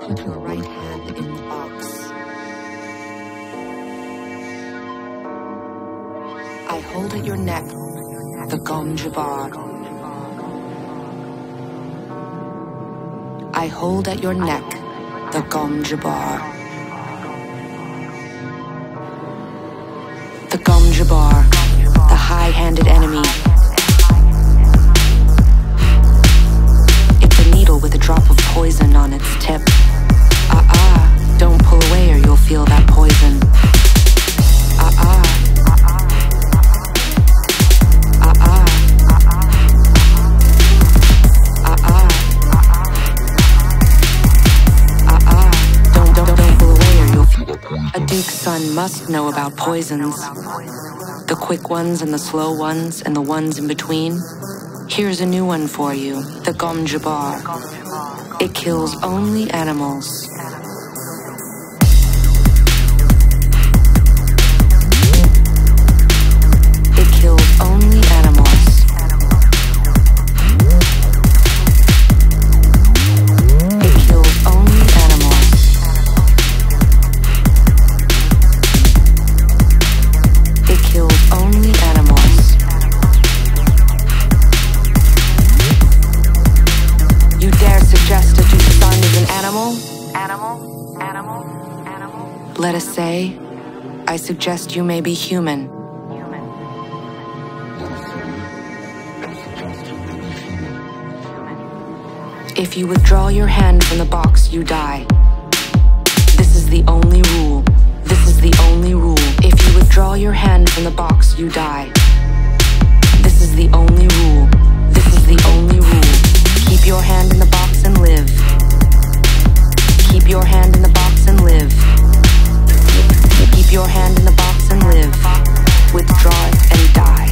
Put your right hand in the box. I hold at your neck the Gom Jabbar. I hold at your neck the Gom Jabbar. The Gom Jabbar, the high-handed enemy. It's a needle with a drop of poison on its tip. Don't pull away or you'll feel that poison. Don't pull away or you'll feel that poison. A duke's son must know about poisons. The quick ones and the slow ones and the ones in between. Here's a new one for you, the Gom Jabbar. It kills only animals. It kills only animals. It kills only animals. It kills only animals. You dare suggest a duke's son is an animal? Animal. Let us say, I suggest you may be human. If you withdraw your hand from the box, you die. This is the only rule. This is the only rule. If you withdraw your hand from the box, you die. This is the only rule. This is the only rule. Keep your hand in the box and live. Keep your hand in the box and live. Keep your hand in the box and live. Withdraw it and die.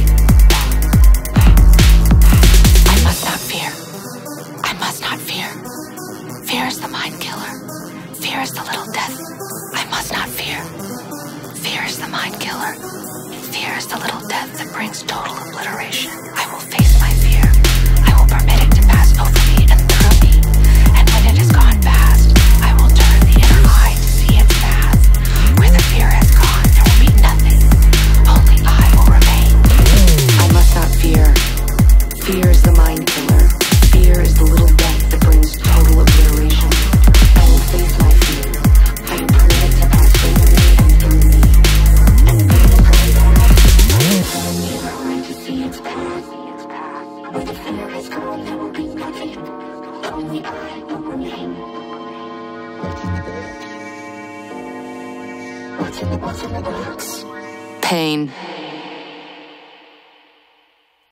I must not fear. I must not fear. Fear is the mind killer. Fear is the little death. I must not fear. Fear is the mind killer. Fear is the little death that brings total obliteration. I will face my fear. I will permit it to pass over me and through me. And when it has gone past, I will turn the inner eye to see its path. Where the fear has gone, there will be nothing. Only I will remain. I must not fear. Fear is the mind killer. Fear is the little death that brings total obliteration. I will face my fear. I will permit it to pass over me and through me. And when it has gone past, I will turn the inner eye to see its path. Where the fear has gone, there will be nothing. Only I will remain. What's in the box? Pain.